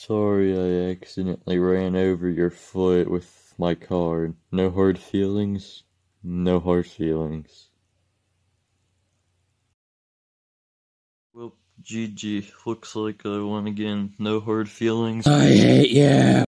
sorry I accidentally ran over your foot with my car. No hard feelings? No hard feelings. Well, GG, looks like I won again. No hard feelings. I hate you.